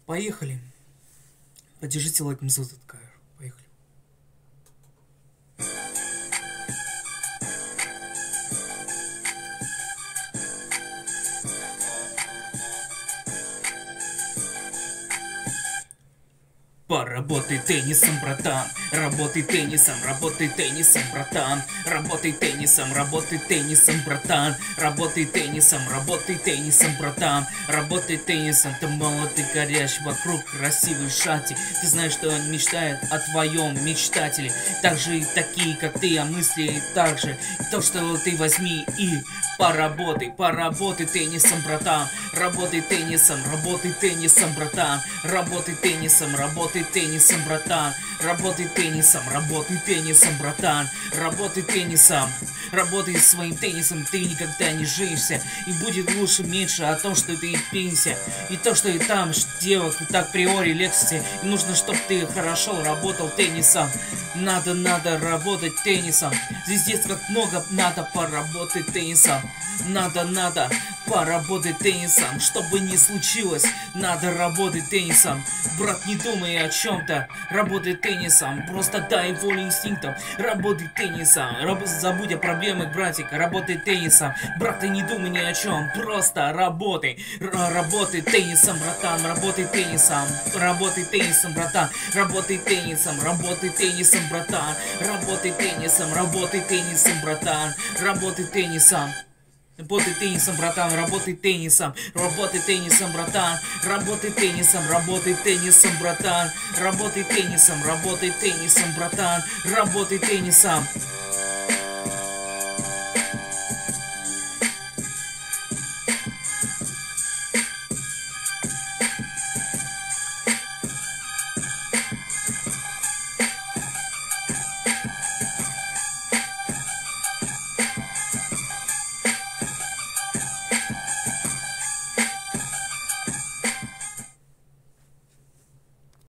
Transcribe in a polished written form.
Поехали. Поддержите лайком за этот кайф. Поехали. Поработай теннисом, братан, работай теннисом, братан, работай теннисом, братан, работай теннисом, братан, работай теннисом, ты молод и горяч, вокруг красивый шати, ты знаешь, что он мечтает о твоем мечтателе, так же и такие, как ты, а мысли так же, то, что ты возьми и поработай теннисом, братан, работай теннисом, братан, работай теннисом, братан, работай теннисом, братан, работай теннисом, работай своим теннисом, ты никогда не женишься, и будет лучше меньше о том, что ты пенсия, и то, что и там девок так приори лекции, и нужно, чтобы ты хорошо работал теннисом, надо работать теннисом, здесь как много надо поработать теннисом, надо поработать теннисом, чтобы не случилось, надо работать теннисом, брат, не думай о чем-то, работай теннисом, просто дай волю инстинктам, работай теннисом, забудь о проблемах, братик, работай теннисом, брат, ты не думай ни о чем, просто работай теннисом, братан, работай теннисом, братан, работай теннисом, братан, работай теннисом, братан, работай теннисом. Работай теннисом, братан, работай теннисом, братан, работай теннисом, братан, работай теннисом, братан, работай теннисом.